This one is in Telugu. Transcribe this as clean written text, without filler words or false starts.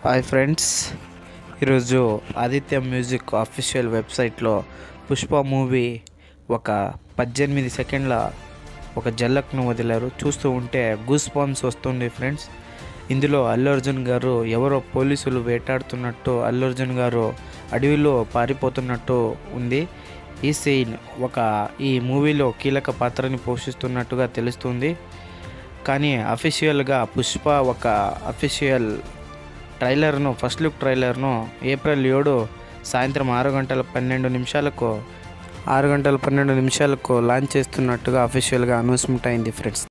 హాయ్ ఫ్రెండ్స్, ఈరోజు ఆదిత్య మ్యూజిక్ అఫీషియల్ వెబ్సైట్లో పుష్ప మూవీ ఒక 18 సెకండ్ల ఒక జలక్ను వదిలారు. చూస్తూ ఉంటే గూస్ బంప్స్ వస్తుంది ఫ్రెండ్స్. ఇందులో అల్లు అర్జున్ గారు ఎవరో పోలీసులు వేటాడుతున్నట్టు, అల్లు అర్జున్ గారు అడవిలో పారిపోతున్నట్టు ఉంది. ఈ సీన్ ఈ మూవీలో కీలక పాత్రని పోషిస్తున్నట్టుగా తెలుస్తుంది. కానీ అఫీషియల్గా పుష్ప అఫీషియల్ ట్రైలర్ను, ఫస్ట్ లుక్ ట్రైలర్ను ఏప్రిల్ 7 సాయంత్రం 6 గంటల 12 నిమిషాలకు లాంచ్ చేస్తున్నట్టుగా అఫీషియల్గా అనౌన్స్మెంట్ అయింది ఫ్రెండ్స్.